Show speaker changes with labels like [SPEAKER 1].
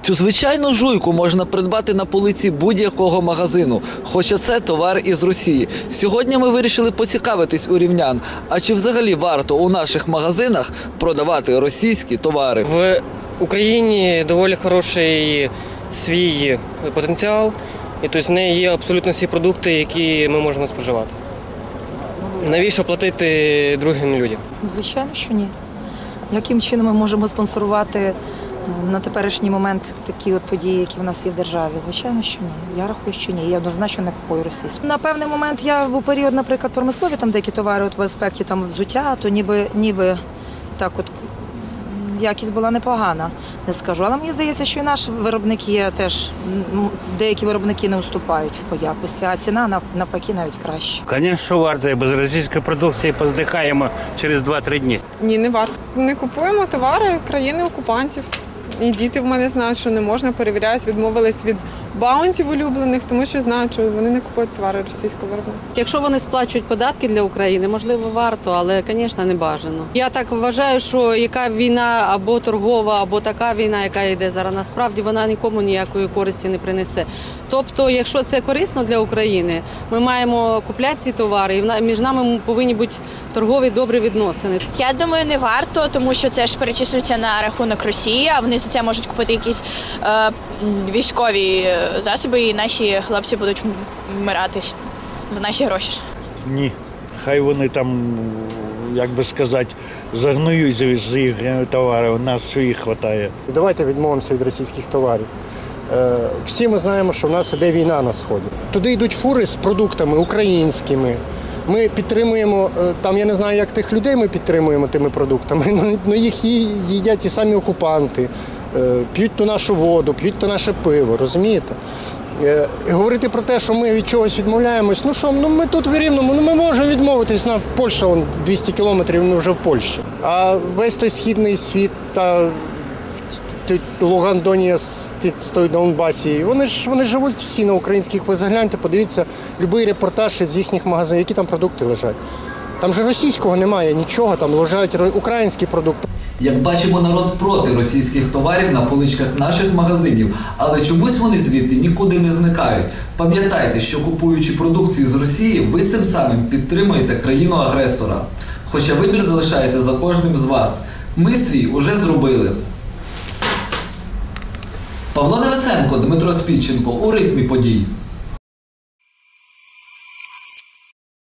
[SPEAKER 1] Цю звичайну жуйку можна придбати на полиці будь-якого магазину, хоча це товар із Росії. Сьогодні ми вирішили поцікавитись у рівнян, а чи взагалі варто у наших магазинах продавати російські товари?
[SPEAKER 2] В Україні доволі хороший свій потенціал, і тобто в неї є абсолютно всі продукти, які ми можемо споживати. Навіщо платити другим людям?
[SPEAKER 3] Звичайно, що ні. Яким чином ми можемо спонсорувати на теперішній момент такі от події, які в нас є в державі? Звичайно, що ні. Я рахую, що ні. Я однозначно не купую російську. На певний момент я був період, наприклад, промислові, там деякі товари от в аспекті там взуття, то ніби так от якість була непогана, не скажу. Але мені здається, що і наші виробники є теж, деякі виробники не уступають по якості, а ціна навпаки навіть краще.
[SPEAKER 4] Звісно, варто. Без російської продукції поздихаємо через 2-3 дні.
[SPEAKER 5] Ні, не варто. Не купуємо товари країни-окупантів. І діти в мене знають, що не можна, перевіряють, відмовились від баунтів улюблених, тому що знають, що вони не купують товари російського виробництва.
[SPEAKER 6] Якщо вони сплачують податки для України, можливо, варто, але, звісно, не бажано. Я так вважаю, що яка війна або торгова, або така війна, яка йде зараз, насправді вона нікому ніякої користі не принесе. Тобто, якщо це корисно для України, ми маємо купляти ці товари, і між нами повинні бути торгові добрі відносини.
[SPEAKER 7] Я думаю, не варто, тому що це ж перечислюється на рахунок Росії, а вони за це можуть купити якісь військові засоби, і наші хлопці будуть вмирати за наші гроші.
[SPEAKER 8] Ні, хай вони там, як би сказати, загниють з їх товарів, у нас своїх вистачає.
[SPEAKER 9] Давайте відмовимося від російських товарів. Всі ми знаємо, що в нас іде війна на Сході. Туди йдуть фури з продуктами українськими. Ми підтримуємо, там я не знаю, як тих людей ми підтримуємо тими продуктами, але їх їдять ті самі окупанти, п'ють ту нашу воду, п'ють то наше пиво, розумієте? Говорити про те, що ми від чогось відмовляємось, ми тут в Рівному, ми можемо відмовитись, Польща, 200 кілометрів, ми вже в Польщі. А весь той східний світ та Луган, Донецьк, той Донбасі, вони живуть всі на українських, ви загляньте, подивіться, будь-який репортаж з їхніх магазинів, які там продукти лежать. Там же російського немає, нічого, там лежать українські продукти.
[SPEAKER 1] Як бачимо, народ проти російських товарів на поличках наших магазинів, але чомусь вони звідти нікуди не зникають. Пам'ятайте, що купуючи продукцію з Росії, ви цим самим підтримуєте країну-агресора. Хоча вибір залишається за кожним з вас. Ми свій уже зробили. Павло Невесенко, Дмитро Спідченко у ритмі подій.